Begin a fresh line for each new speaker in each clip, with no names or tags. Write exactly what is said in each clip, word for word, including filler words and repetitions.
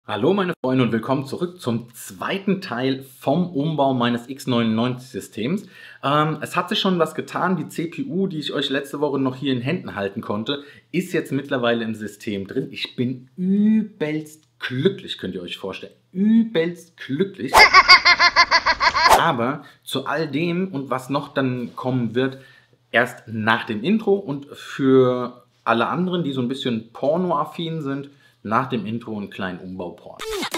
Hallo meine Freunde und willkommen zurück zum zweiten Teil vom Umbau meines X neunundneunzig Systems. Ähm, es hat sich schon was getan. Die C P U, die ich euch letzte Woche noch hier in Händen halten konnte, ist jetzt mittlerweile im System drin. Ich bin übelst glücklich, könnt ihr euch vorstellen. Übelst glücklich. Aber zu all dem und was noch dann kommen wird, erst nach dem Intro, und für alle anderen, die so ein bisschen pornoaffin sind, nach dem Intro einen kleinen Umbauporn.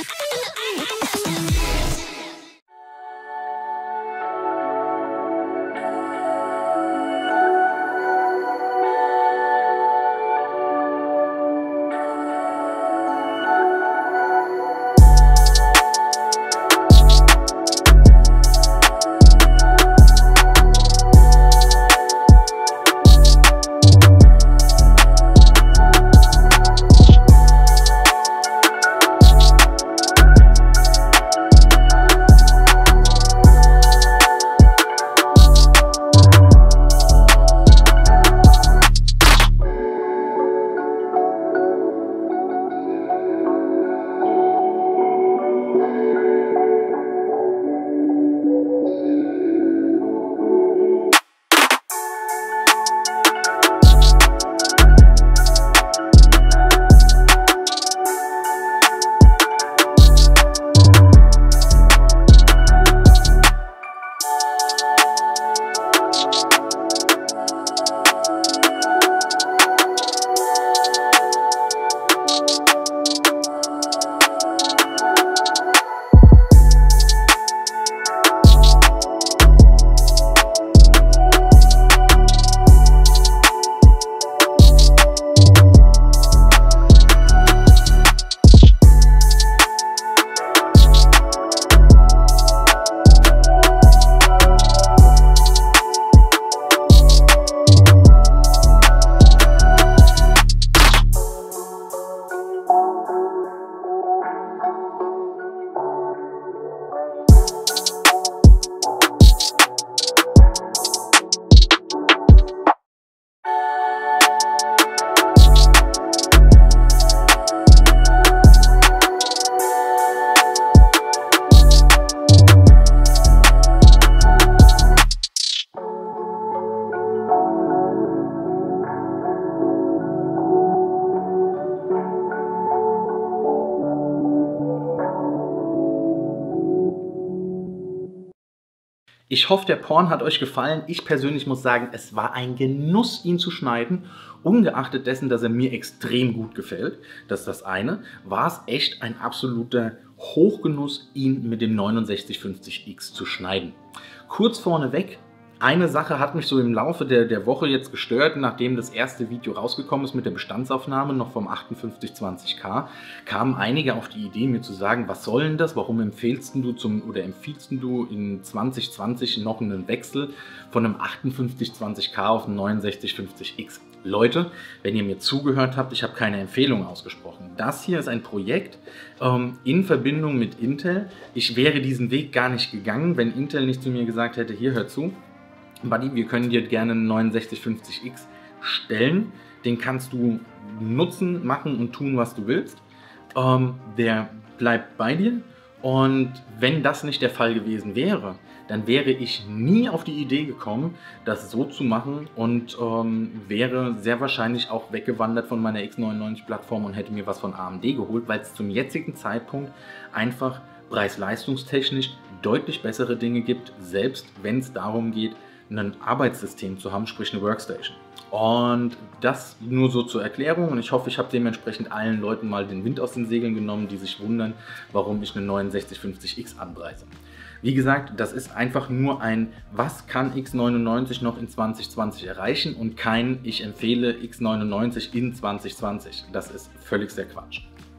Ich hoffe, der Porn hat euch gefallen. Ich persönlich muss sagen, es war ein Genuss, ihn zu schneiden. Ungeachtet dessen, dass er mir extrem gut gefällt, das ist das eine, war es echt ein absoluter Hochgenuss, ihn mit dem neunundsechzig fünfzig X zu schneiden. Kurz vorneweg, eine Sache hat mich so im Laufe der, der Woche jetzt gestört, nachdem das erste Video rausgekommen ist mit der Bestandsaufnahme noch vom achtundfünfzig zwanzig K, kamen einige auf die Idee, mir zu sagen, was soll denn das, warum empfehlst du zum oder empfiehlst du in zwanzig zwanzig noch einen Wechsel von einem achtundfünfzig zwanzig K auf einen neunundsechzig fünfzig X. Leute, wenn ihr mir zugehört habt, ich habe keine Empfehlung ausgesprochen. Das hier ist ein Projekt ähm, in Verbindung mit Intel. Ich wäre diesen Weg gar nicht gegangen, wenn Intel nicht zu mir gesagt hätte, hier, hör zu, Buddy, wir können dir gerne einen neunundsechzig fünfzig X stellen. Den kannst du nutzen, machen und tun, was du willst. Ähm, der bleibt bei dir. Und wenn das nicht der Fall gewesen wäre, dann wäre ich nie auf die Idee gekommen, das so zu machen, und ähm, wäre sehr wahrscheinlich auch weggewandert von meiner X neunundneunzig Plattform und hätte mir was von A M D geholt, weil es zum jetzigen Zeitpunkt einfach preis-leistungstechnisch deutlich bessere Dinge gibt, selbst wenn es darum geht, ein Arbeitssystem zu haben, sprich eine Workstation. Und das nur so zur Erklärung, und ich hoffe, ich habe dementsprechend allen Leuten mal den Wind aus den Segeln genommen, die sich wundern, warum ich einen neunundsechzig fünfzig X anpreise. Wie gesagt, das ist einfach nur ein, was kann X neunundneunzig noch in zwanzig zwanzig erreichen, und kein, ich empfehle X neunundneunzig in zwanzig zwanzig. Das ist völlig der Quatsch.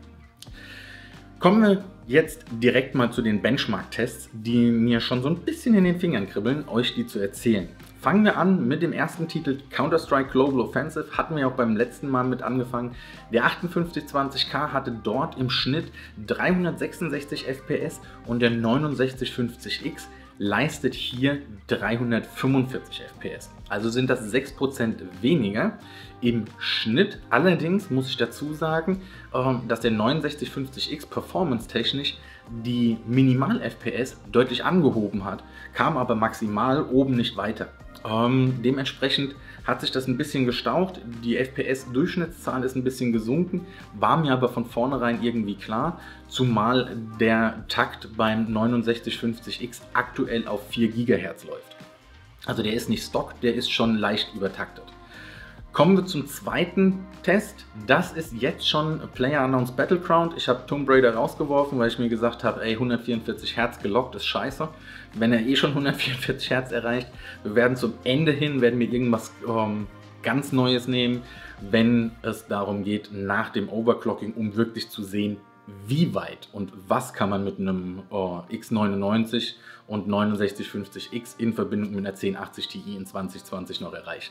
Kommen wir jetzt direkt mal zu den Benchmark-Tests, die mir schon so ein bisschen in den Fingern kribbeln, euch die zu erzählen. Fangen wir an mit dem ersten Titel, Counter-Strike Global Offensive, hatten wir auch beim letzten Mal mit angefangen. Der achtundfünfzig zwanzig K hatte dort im Schnitt dreihundertsechsundsechzig F P S und der neunundsechzig fünfzig X leistet hier dreihundertfünfundvierzig F P S. Also sind das sechs Prozent weniger im Schnitt. Allerdings muss ich dazu sagen, dass der neunundsechzig fünfzig X performance-technisch die Minimal-F P S deutlich angehoben hat, kam aber maximal oben nicht weiter. Ähm, dementsprechend hat sich das ein bisschen gestaucht, die F P S-Durchschnittszahl ist ein bisschen gesunken, war mir aber von vornherein irgendwie klar, zumal der Takt beim neunundsechzig fünfzig X aktuell auf vier Gigahertz läuft. Also der ist nicht Stock, der ist schon leicht übertaktet. Kommen wir zum zweiten Test. Das ist jetzt schon PlayerUnknown's Battleground. Ich habe Tomb Raider rausgeworfen, weil ich mir gesagt habe, ey, hundertvierundvierzig Hertz gelockt ist scheiße. Wenn er eh schon hundertvierundvierzig Hertz erreicht, wir werden zum Ende hin, werden wir irgendwas ähm, ganz Neues nehmen, wenn es darum geht, nach dem Overclocking, um wirklich zu sehen, wie weit und was kann man mit einem äh, X neunundneunzig und neunundsechzig fünfzig X in Verbindung mit einer zehn achtzig Ti in zwanzig zwanzig noch erreichen.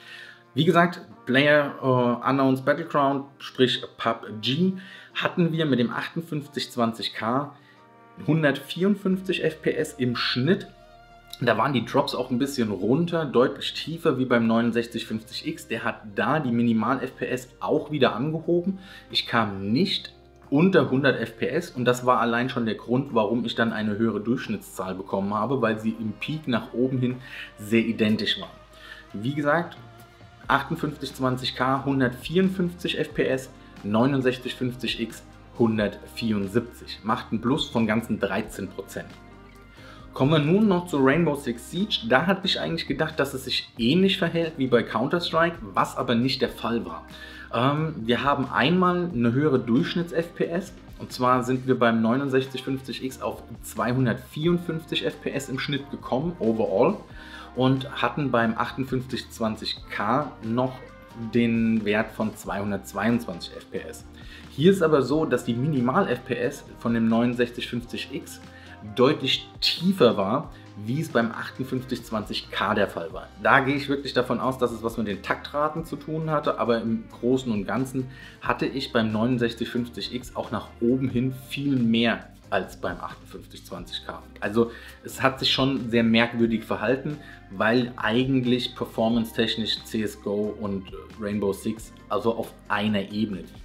Wie gesagt, PlayerUnknown's Battleground, sprich P U B G, hatten wir mit dem achtundfünfzig zwanzig K hundertvierundfünfzig F P S im Schnitt. Da waren die Drops auch ein bisschen runter, deutlich tiefer wie beim neunundsechzig fünfzig X. Der hat da die Minimal-F P S auch wieder angehoben. Ich kam nicht unter hundert F P S und das war allein schon der Grund, warum ich dann eine höhere Durchschnittszahl bekommen habe, weil sie im Peak nach oben hin sehr identisch waren. Wie gesagt, achtundfünfzig zwanzig K hundertvierundfünfzig F P S, neunundsechzig fünfzig X hundertvierundsiebzig. Macht einen Plus von ganzen dreizehn Prozent. Kommen wir nun noch zu Rainbow Six Siege. Da hatte ich eigentlich gedacht, dass es sich ähnlich verhält wie bei Counter-Strike, was aber nicht der Fall war. Ähm, wir haben einmal eine höhere Durchschnitts-F P S. Und zwar sind wir beim neunundsechzig fünfzig X auf zweihundertvierundfünfzig F P S im Schnitt gekommen, overall. Und hatten beim achtundfünfzig zwanzig K noch den Wert von zweihundertzweiundzwanzig F P S. Hier ist aber so, dass die Minimal-F P S von dem neunundsechzig fünfzig X deutlich tiefer war, wie es beim achtundfünfzig zwanzig K der Fall war. Da gehe ich wirklich davon aus, dass es was mit den Taktraten zu tun hatte, aber im Großen und Ganzen hatte ich beim neunundsechzig fünfzig X auch nach oben hin viel mehr als beim achtundfünfzig zwanzig K. Also es hat sich schon sehr merkwürdig verhalten, weil eigentlich performance-technisch C S G O und Rainbow Six also auf einer Ebene liegen.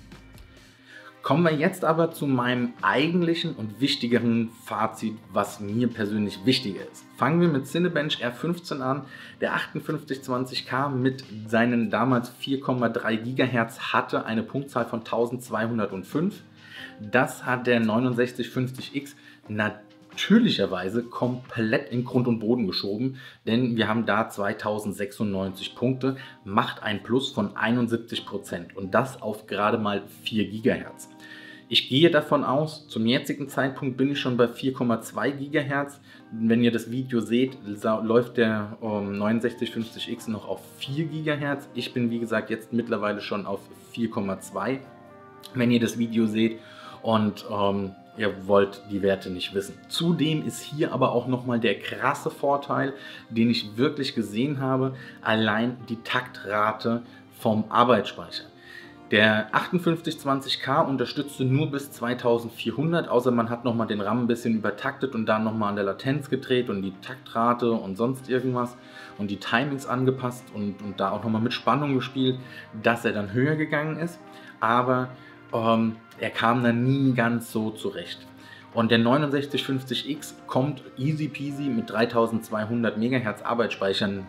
Kommen wir jetzt aber zu meinem eigentlichen und wichtigeren Fazit, was mir persönlich wichtiger ist. Fangen wir mit Cinebench R fünfzehn an. Der achtundfünfzig zwanzig K mit seinen damals vier Komma drei Gigahertz hatte eine Punktzahl von eintausendzweihundertfünf. Das hat der neunundsechzig fünfzig X natürlicherweise komplett in Grund und Boden geschoben, denn wir haben da zweitausendsechsundneunzig Punkte, macht ein Plus von einundsiebzig Prozent und das auf gerade mal vier Gigahertz. Ich gehe davon aus, zum jetzigen Zeitpunkt bin ich schon bei vier Komma zwei Gigahertz. Wenn ihr das Video seht, läuft der ähm, neunundsechzig fünfzig X noch auf vier Gigahertz. Ich bin wie gesagt jetzt mittlerweile schon auf vier Komma zwei, wenn ihr das Video seht und ähm, ihr wollt die Werte nicht wissen. Zudem ist hier aber auch nochmal der krasse Vorteil, den ich wirklich gesehen habe, allein die Taktrate vom Arbeitsspeicher. Der achtundfünfzig zwanzig K unterstützte nur bis zweitausendvierhundert, außer man hat nochmal den RAM ein bisschen übertaktet und dann nochmal an der Latenz gedreht und die Taktrate und sonst irgendwas und die Timings angepasst und, und da auch nochmal mit Spannung gespielt, dass er dann höher gegangen ist. Aber ähm, er kam dann nie ganz so zurecht. Und der neunundsechzig fünfzig X kommt easy peasy mit dreitausendzweihundert Megahertz Arbeitsspeichern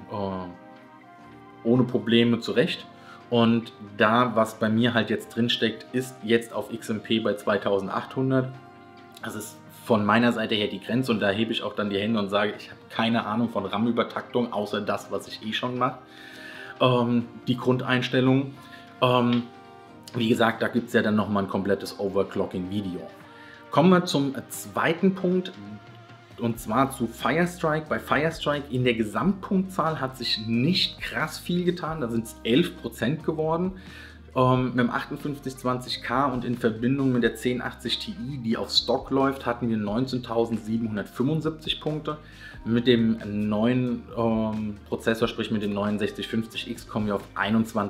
äh, ohne Probleme zurecht. Und da, was bei mir halt jetzt drin steckt, ist jetzt auf X M P bei zweitausendachthundert. Das ist von meiner Seite her die Grenze und da hebe ich auch dann die Hände und sage, ich habe keine Ahnung von RAM-Übertaktung, außer das, was ich eh schon mache. Ähm, die Grundeinstellung. Ähm, wie gesagt, da gibt es ja dann nochmal ein komplettes Overclocking-Video. Kommen wir zum zweiten Punkt. Und zwar zu Firestrike. Bei Firestrike in der Gesamtpunktzahl hat sich nicht krass viel getan. Da sind es elf Prozent geworden. Ähm, mit dem achtundfünfzig zwanzig K und in Verbindung mit der zehn achtzig Ti, die auf Stock läuft, hatten wir neunzehntausendsiebenhundertfünfundsiebzig Punkte. Mit dem neuen ähm, Prozessor, sprich mit dem neunundsechzig fünfzig X, kommen wir auf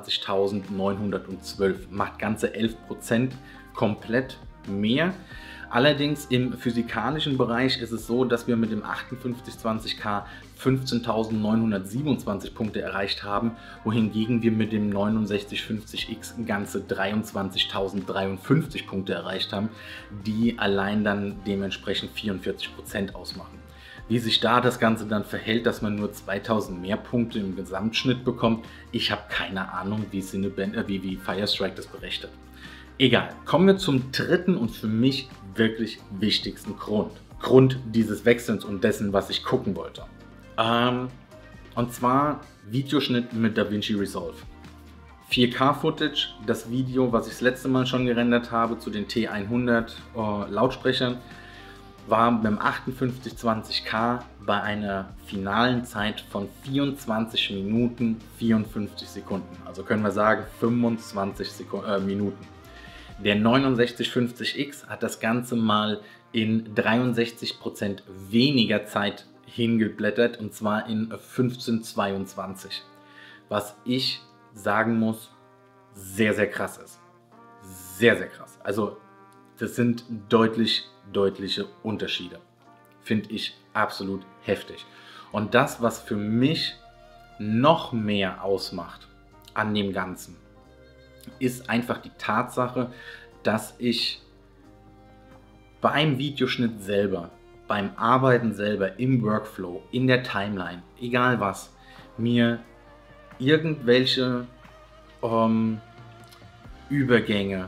einundzwanzigtausendneunhundertzwölf. Macht ganze elf Prozent komplett mehr. Allerdings im physikalischen Bereich ist es so, dass wir mit dem achtundfünfzig zwanzig K fünfzehntausendneunhundertsiebenundzwanzig Punkte erreicht haben, wohingegen wir mit dem neunundsechzig fünfzig X ganze dreiundzwanzigtausenddreiundfünfzig Punkte erreicht haben, die allein dann dementsprechend vierundvierzig Prozent ausmachen. Wie sich da das Ganze dann verhält, dass man nur zweitausend mehr Punkte im Gesamtschnitt bekommt, ich habe keine Ahnung, wie, Cinebench, äh, wie, wie Firestrike das berechnet. Egal, kommen wir zum dritten und für mich wirklich wichtigsten Grund. Grund dieses Wechselns und dessen, was ich gucken wollte. Ähm, und zwar Videoschnitt mit DaVinci Resolve. vier K Footage, das Video, was ich das letzte Mal schon gerendert habe zu den T hundert äh, Lautsprechern, war beim achtundfünfzig zwanzig K bei einer finalen Zeit von vierundzwanzig Minuten vierundfünfzig Sekunden. Also können wir sagen fünfundzwanzig Sekunden, äh, Minuten. Der neunundsechzig fünfzig X hat das Ganze mal in dreiundsechzig Prozent weniger Zeit hingeblättert, und zwar in fünfzehn zweiundzwanzig. Was ich sagen muss, sehr, sehr krass ist. Sehr, sehr krass. Also das sind deutlich, deutliche Unterschiede. Finde ich absolut heftig. Und das, was für mich noch mehr ausmacht an dem Ganzen, ist einfach die Tatsache, dass ich beim Videoschnitt selber, beim Arbeiten selber, im Workflow, in der Timeline, egal was, mir irgendwelche ähm, Übergänge,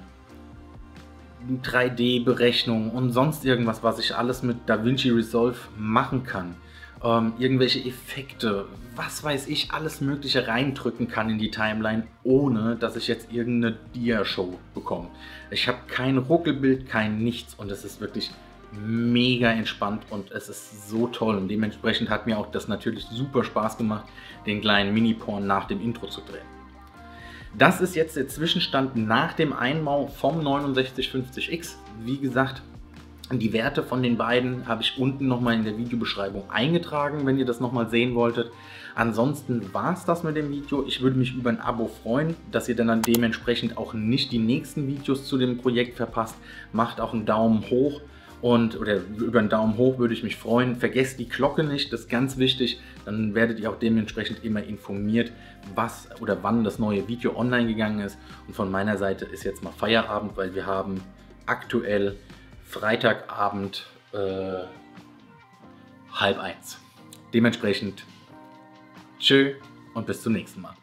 drei D-Berechnungen und sonst irgendwas, was ich alles mit DaVinci Resolve machen kann, ähm, irgendwelche Effekte, was weiß ich, alles Mögliche reindrücken kann in die Timeline, ohne dass ich jetzt irgendeine Dia-Show bekomme. Ich habe kein Ruckelbild, kein nichts, und es ist wirklich mega entspannt und es ist so toll, und dementsprechend hat mir auch das natürlich super Spaß gemacht, den kleinen Mini-Porn nach dem Intro zu drehen. Das ist jetzt der Zwischenstand nach dem Einbau vom neunundsechzig fünfzig X. Wie gesagt, die Werte von den beiden habe ich unten nochmal in der Videobeschreibung eingetragen, wenn ihr das nochmal sehen wolltet. Ansonsten war es das mit dem Video. Ich würde mich über ein Abo freuen, dass ihr dann dementsprechend auch nicht die nächsten Videos zu dem Projekt verpasst. Macht auch einen Daumen hoch. Und, oder über einen Daumen hoch würde ich mich freuen. Vergesst die Glocke nicht, das ist ganz wichtig. Dann werdet ihr auch dementsprechend immer informiert, was oder wann das neue Video online gegangen ist. Und von meiner Seite ist jetzt mal Feierabend, weil wir haben aktuell Freitagabend äh, halb eins. Dementsprechend tschö und bis zum nächsten Mal.